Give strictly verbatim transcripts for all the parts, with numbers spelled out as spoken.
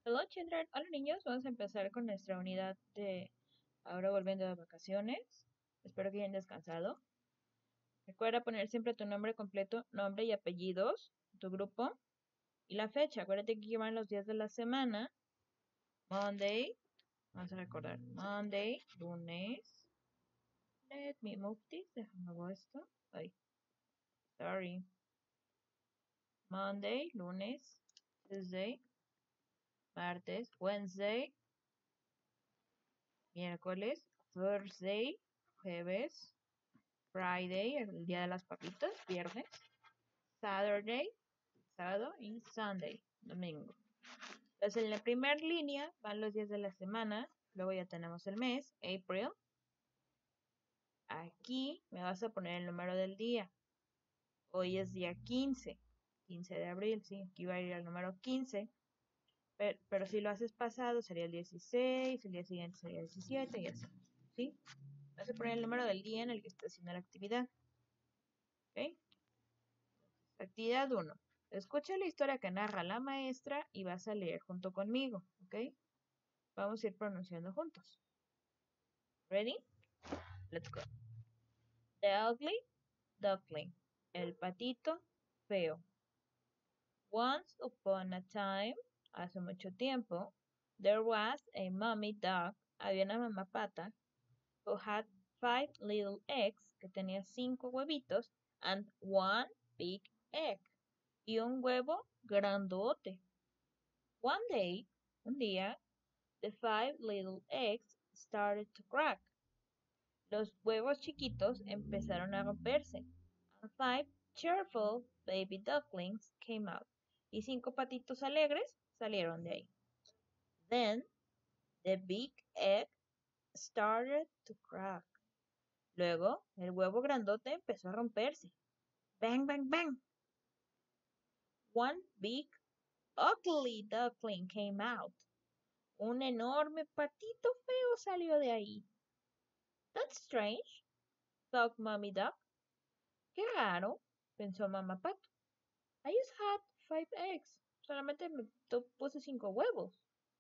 Hello children, hola niños, vamos a empezar con nuestra unidad de ahora volviendo de vacaciones. Espero que hayan descansado. Recuerda poner siempre tu nombre completo, nombre y apellidos, tu grupo y la fecha. Acuérdate que llevan los días de la semana. Monday, vamos a recordar, Monday, lunes. Let me move this, déjame mover esto. Ay, sorry. Monday, lunes. Tuesday, martes. Wednesday, miércoles. Thursday, jueves. Friday, el día de las papitas, viernes. Saturday, sábado. Y Sunday, domingo. Entonces en la primera línea van los días de la semana. Luego ya tenemos el mes, April. Aquí me vas a poner el número del día. Hoy es día quince. quince de abril, sí. Aquí va a ir el número quince. Pero, pero si lo haces pasado sería el dieciséis. El día siguiente sería el diecisiete y así. ¿Sí? Vas a poner el número del día en el que estás haciendo la actividad. ¿Ok? Actividad uno. Escucha la historia que narra la maestra y vas a leer junto conmigo, ¿ok? Vamos a ir pronunciando juntos. Ready? Let's go. The ugly duckling. El patito feo. Once upon a time, hace mucho tiempo, there was a mommy duck. Había una mamá pata who had five little eggs, que tenía cinco huevitos, and one big egg. Y un huevo grandote. One day, un día, the five little eggs started to crack. Los huevos chiquitos empezaron a romperse. And five cheerful baby ducklings came out. Y cinco patitos alegres salieron de ahí. Then, the big egg started to crack. Luego, el huevo grandote empezó a romperse. Bang, bang, bang. One big ugly duckling came out. Un enorme patito feo salió de ahí. That's strange, thought Mommy Duck. Qué raro, pensó Mamá Pato. I just had five eggs. Solamente me puse cinco huevos.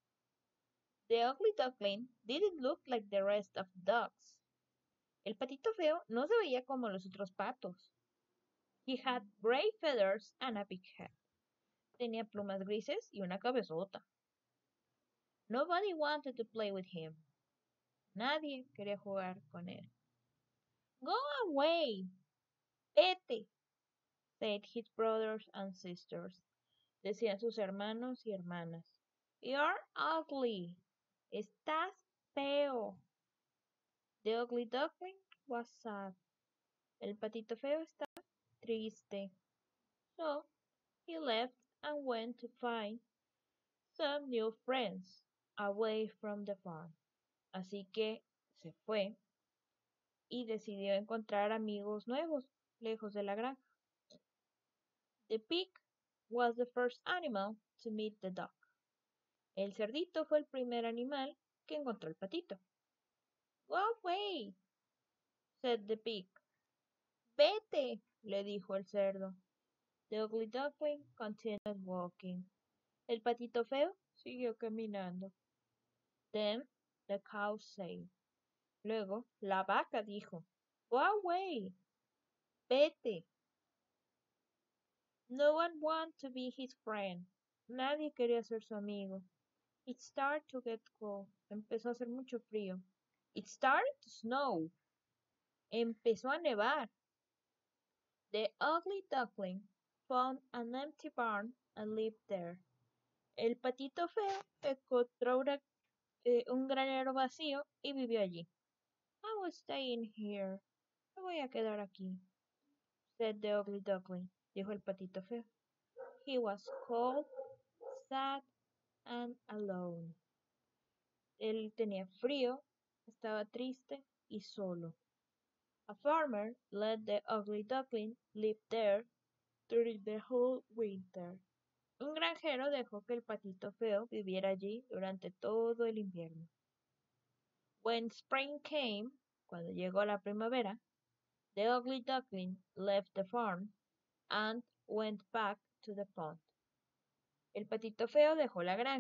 The ugly duckling didn't look like the rest of ducks. El patito feo no se veía como los otros patos. He had gray feathers and a big head. Tenía plumas grises y una cabezota. Nobody wanted to play with him. Nadie quería jugar con él. Go away, vete, said his brothers and sisters. Decían sus hermanos y hermanas. You're ugly. Estás feo. The ugly duckling was sad. El patito feo estaba triste. So he left and went to find some new friends away from the farm. Así que se fue y decidió encontrar amigos nuevos lejos de la granja. The pig was the first animal to meet the duck. El cerdito fue el primer animal que encontró el patito. Go away, said the pig. Vete, le dijo el cerdo. The ugly duckling continued walking. El patito feo siguió caminando. Then the cow said. Luego la vaca dijo, Go away, vete. No one wanted to be his friend. Nadie quería ser su amigo. It started to get cold. Empezó a hacer mucho frío. It started to snow. Empezó a nevar. The ugly duckling found an empty barn and lived there. El patito feo encontró una, eh, un granero vacío y vivió allí. I will stay in here. Me voy a quedar aquí, said the ugly duckling. Dijo el patito feo. He was cold, sad, and alone. Él tenía frío, estaba triste y solo. A farmer let the ugly duckling live there during the whole winter. Un granjero dejó que el patito feo viviera allí durante todo el invierno. When spring came, cuando llegó la primavera, the ugly duckling left the farm and went back to the pond. El patito feo dejó la granja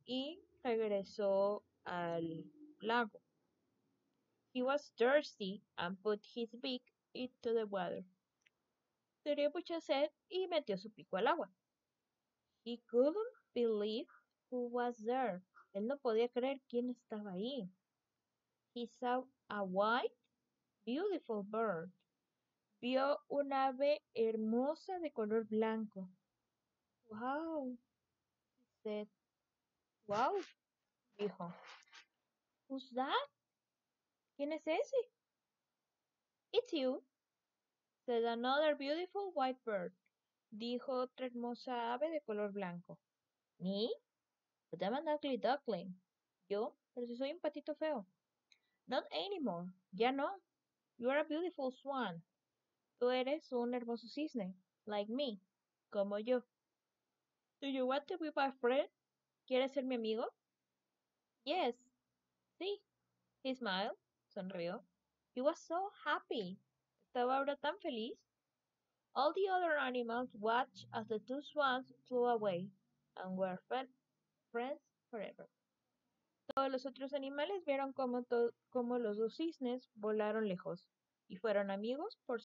y regresó al lago. He was thirsty and put his beak into the water. Tenía mucha sed y metió su pico al agua. He couldn't believe who was there. Él no podía creer quién estaba ahí. He saw a white, beautiful bird. Vio un ave hermosa de color blanco. Wow, he said. Wow, dijo. Who's that? ¿Quién es ese? It's you, said another beautiful white bird. Dijo otra hermosa ave de color blanco. Me? But I'm an ugly duckling. Yo, pero si soy un patito feo. Not anymore. Ya no. You are a beautiful swan. Tú eres un hermoso cisne. Like me. Como yo. Do you want to be my friend? ¿Quieres ser mi amigo? Yes. Sí. He smiled. Sonrió. He was so happy. Estaba ahora tan feliz. All the other animals watched as the two swans flew away and were friends forever. Todos los otros animales vieron cómo, cómo los dos cisnes volaron lejos y fueron amigos por